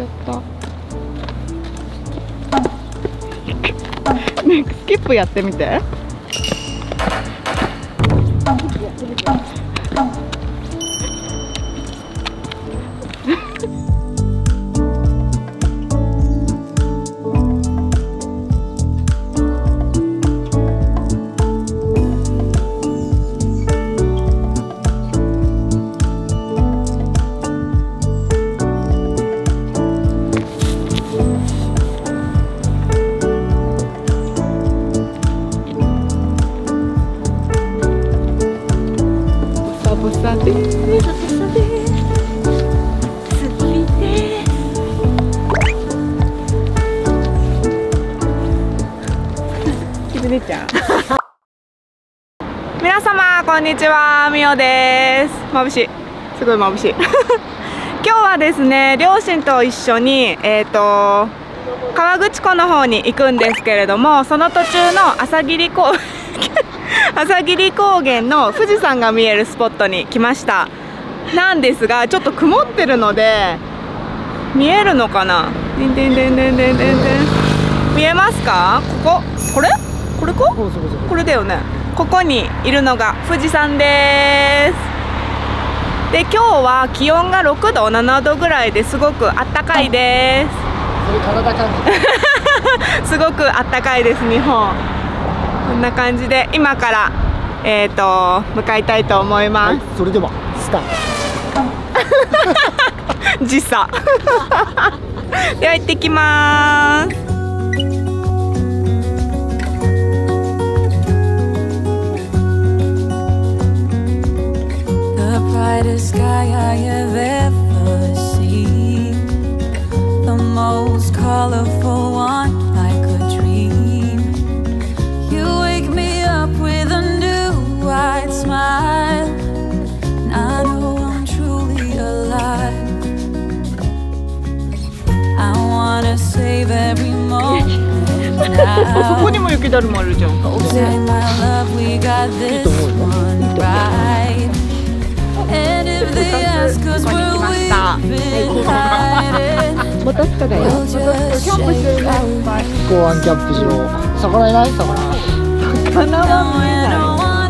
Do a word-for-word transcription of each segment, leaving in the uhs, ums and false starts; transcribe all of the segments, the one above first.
ちゃった。ね、スキップやってみて。皆様こんにちは、みおです。眩しい、すごい眩しい。今日はですね、両親と一緒にえっと河口湖の方に行くんですけれども、その途中の朝霧高朝霧高原の富士山が見えるスポットに来ました。なんですが、ちょっと曇ってるので見えるのかな。でんでんでんでんでんでんでん、見えますか？ここ、これこれか？これだよね。ここにいるのが富士山です。で、今日は気温がろくど、ななどぐらいですごくあったかいです。 それ体感じ。 すごくあったかいです、日本。こんな感じで今からえっと向かいたいと思います。 はい、それではスタート。 時差。では行ってきます。 Brightest sky I have ever seen, the most colorful one like a dream. You wake me up with a new white smile, and I know I'm truly alive. I wanna save every moment now. そこにも雪だるまあるじゃん。 Say my love, we got this one right. And if they ask us where we've been hiding, またしただよ。キャンプしてるね。 公安キャンプ場。魚いない？魚。 魚は見えない。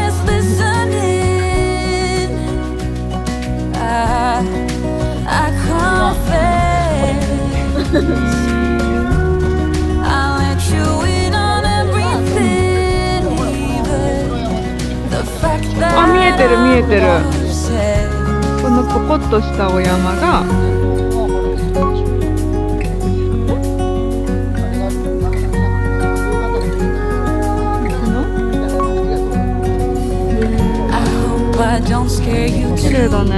あ、見えてる見えてる。このポコッとしたお山が綺麗だね。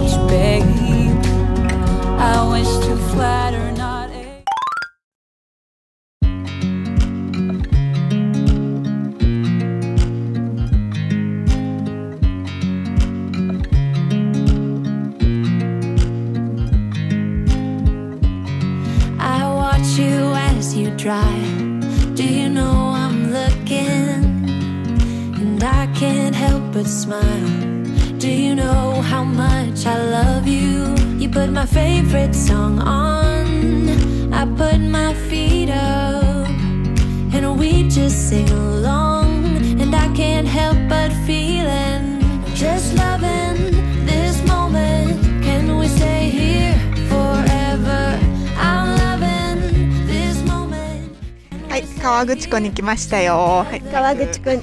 Do you know I'm looking, and I can't help but smile. Do you know how much I love you? You put my favorite song on, I put my feet up, and we just sing along. And I can't help but feeling, just loving this moment. Can we stay here forever? I'm loving this moment. はい、河口湖に来ましたよ。はい、 河口湖に。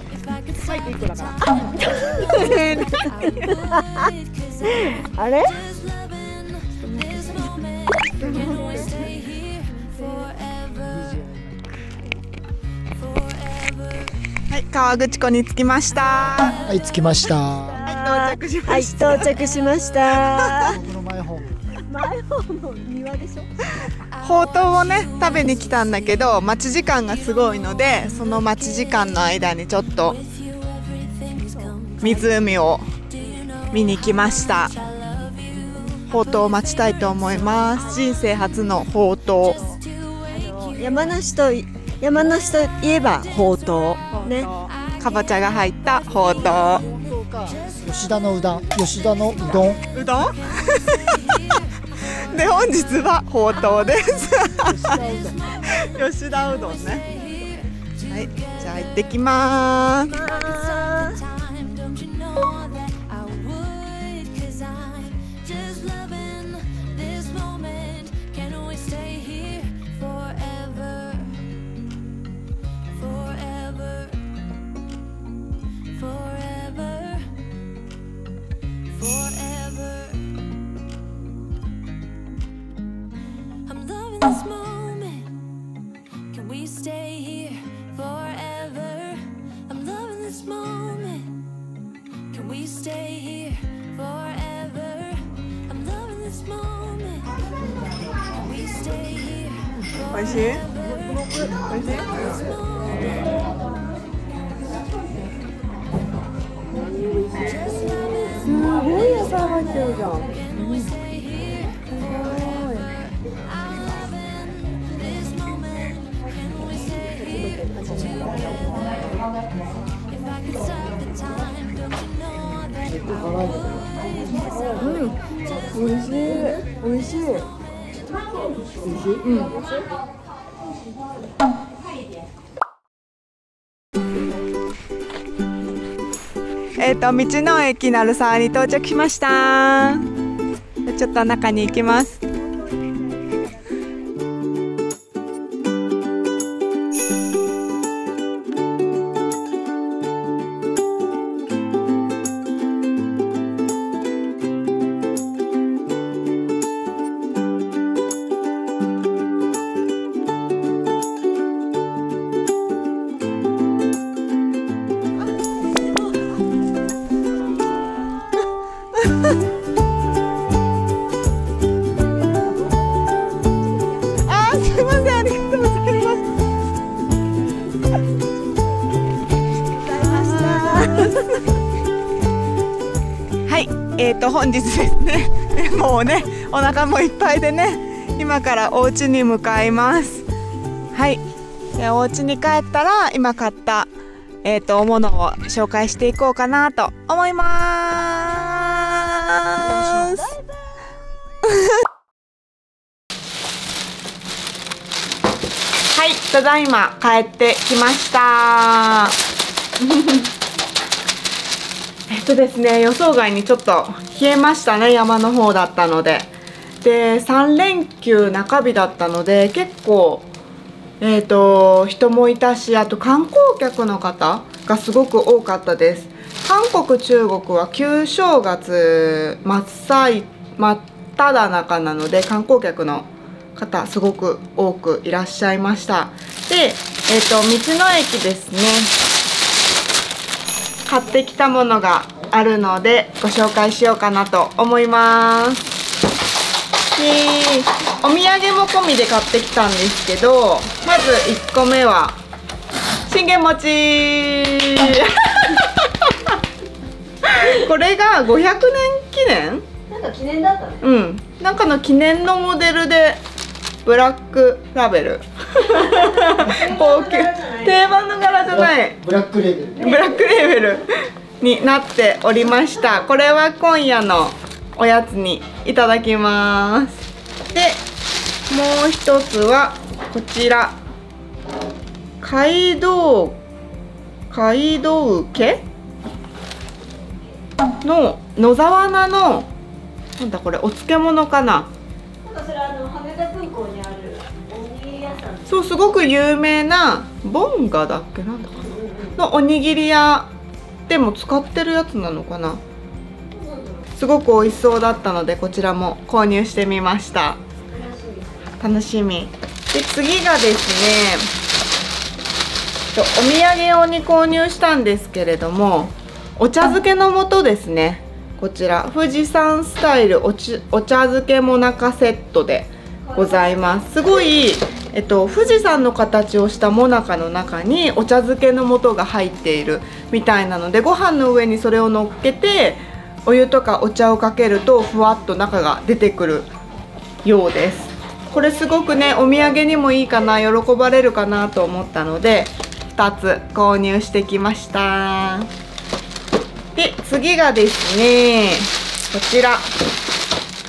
あれ？ はい、河口湖に着きました。 はい、着きました。 はい、到着しました。 はい、到着しました。 僕のマイホーム。 マイホームの庭でしょ。 ほうとうをね食べに来たんだけど、待ち時間がすごいので、その待ち時間の間にちょっと湖を見に来ました。ほうとうを待ちたいと思います。人生初のほうとう。 山梨と山梨といえばほうとうね。 かぼちゃが入ったほうとう。 吉田のうどん、吉田のうどん。 うどん？ で本日はほうとうです吉田うどんね。はい、じゃあ行ってきまーす。 This moment, can we stay here forever? I'm loving this moment. Can we stay here forever? I'm loving this moment. Can we stay here おいしい？ forever? おいしい？ すごい野菜入ってるじゃん。うん、おいしい、おいしい。おいしい？うん。えっと、道の駅鳴沢に到着しました。ちょっと中に行きます。あー、すいません、ありがとうございます。はい、えーと本日ですね、もうね、お腹もいっぱいでね、今からお家に向かいます。はい、でお家に帰ったら今買ったえーとものを紹介していこうかなと思います。はい、ただいま帰ってきました。えっとですね、予想外にちょっと冷えましたね、山の方だったので。で、さん連休中日だったので、結構、えっと、人もいたし、あと観光客の方がすごく多かったです。韓国、中国は旧正月真っ最真っただ中なので、観光客の方すごく多くいらっしゃいました。で、えっと、道の駅ですね、買ってきたものがあるのでご紹介しようかなと思います。で、お土産も込みで買ってきたんですけど、まずいっこめは信玄餅これがごひゃくねん記念、 なんか記念だったね。 うん、なんかの記念のモデルでブラックラベル高級定番の柄じゃない、 ブラックレベル。 ブラックレーベルになっておりました。これは今夜のおやつにいただきます。で、もう一つはこちら、街道街道家の野沢菜の、なんだこれ、お漬物かな。 なんかそれあの羽田空港にあるおにぎり屋さん。 そう、すごく有名なボンガだっけ、なんだかなのおにぎり屋でも使ってるやつなのかな。すごく美味しそうだったので、こちらも購入してみました。楽しみ。で、次がですね、お土産用に購入したんですけれども、お茶漬けの素ですね。こちら富士山スタイルおちお茶漬けもなかセットでございます。すごい、えっと、富士山の形をしたもなかの中にお茶漬けの素が入っているみたいなので、ご飯の上にそれを乗っけてお湯とかお茶をかけるとふわっと中が出てくるようです。これすごくね、お土産にもいいかな、喜ばれるかなと思ったのでふたつ購入してきました。で、次がですね、こちら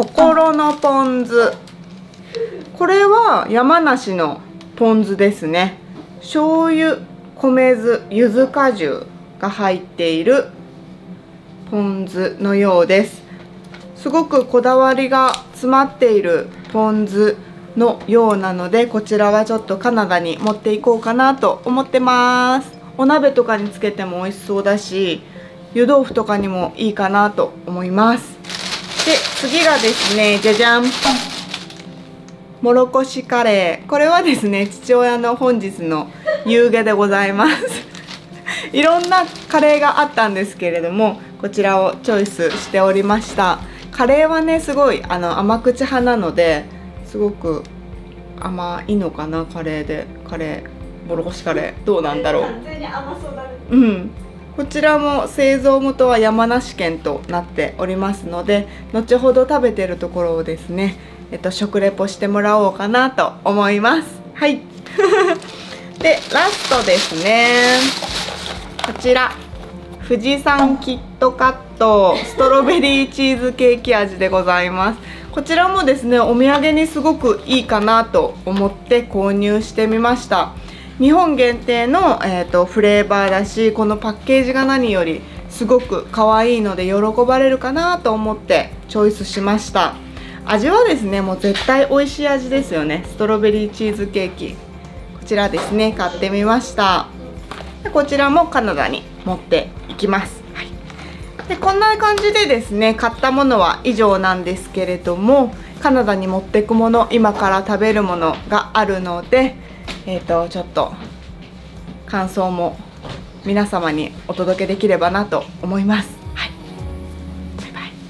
心のポン酢。これは山梨のポン酢ですね。醤油、米酢、柚子果汁が入っているポン酢のようです。すごくこだわりが詰まっているポン酢のようなので、こちらはちょっとカナダに持っていこうかなと思ってます。お鍋とかにつけても美味しそうだし、湯豆腐とかにもいいかなと思います。で、次がですね、じゃじゃん、もろこしカレー。これはですね、父親の本日の夕げでございますいろんなカレーがあったんですけれども、こちらをチョイスしておりました。カレーはね、すごいあの甘口派なので、すごく甘いのかな。カレーでカレー、もろこしカレーどうなんだろう。完全に甘そうだね。うん。こちらも製造元は山梨県となっておりますので、後ほど食べてるところをですね、えっと、食レポしてもらおうかなと思います。はいで、ラストですね、こちら富士山キットカットストロベリーチーズケーキ味でございます。こちらもですね、お土産にすごくいいかなと思って購入してみました。日本限定の、えーと、フレーバーだし、このパッケージが何よりすごく可愛いので喜ばれるかなと思ってチョイスしました。味はですね、もう絶対美味しい味ですよね。ストロベリーチーズケーキ、こちらですね、買ってみました。でこちらもカナダに持っていきます。はい、でこんな感じでですね、買ったものは以上なんですけれども、カナダに持っていくもの、今から食べるものがあるので、えーとちょっと感想も皆様にお届けできればなと思います。はい、バイバイ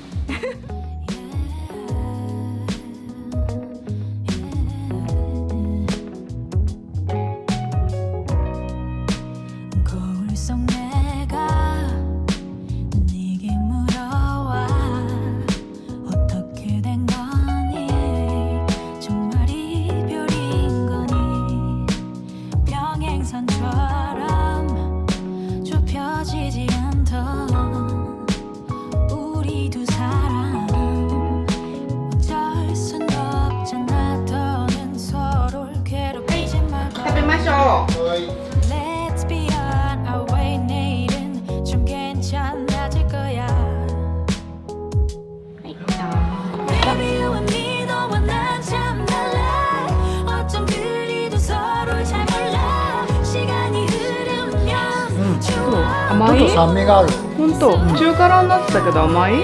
甘い？ ちょっと酸味がある。 本当、うん、中辛になってたけど甘い？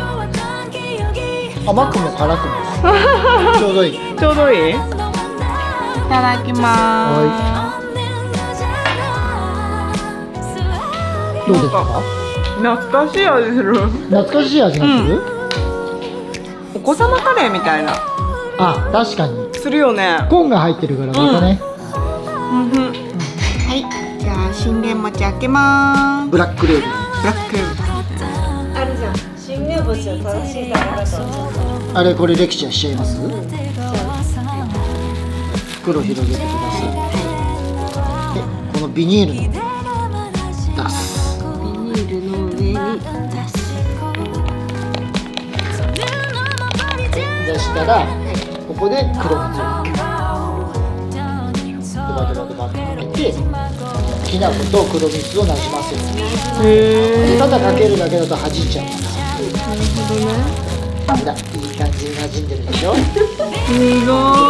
甘くも辛くもちょうどいい。 ちょうどいい。いただきます。 どうですか？ 懐かしい味する。 懐かしい味がする？うん、 お子様カレーみたいな。 あ、確かに。 するよね。 コーンが入ってるからまたね。 うんうんうん、はい。じゃあ信玄餅開けまーす。 ブラックレーブ。 ブラックレーブ。 あるじゃん。新名物を正しい食べ方。 あれ、これレクチャーしちゃいます？うん、袋広げてください。で、このビニールの出す。 ビニールの上に出す。 出したら、ここで黒蜜をドバドバドバってかけて、きな粉と黒蜜をなじませる。へー。ただかけるだけだと弾いちゃうから。なるほどね。ほら、いい感じに馴染んでるでしょ。すごい。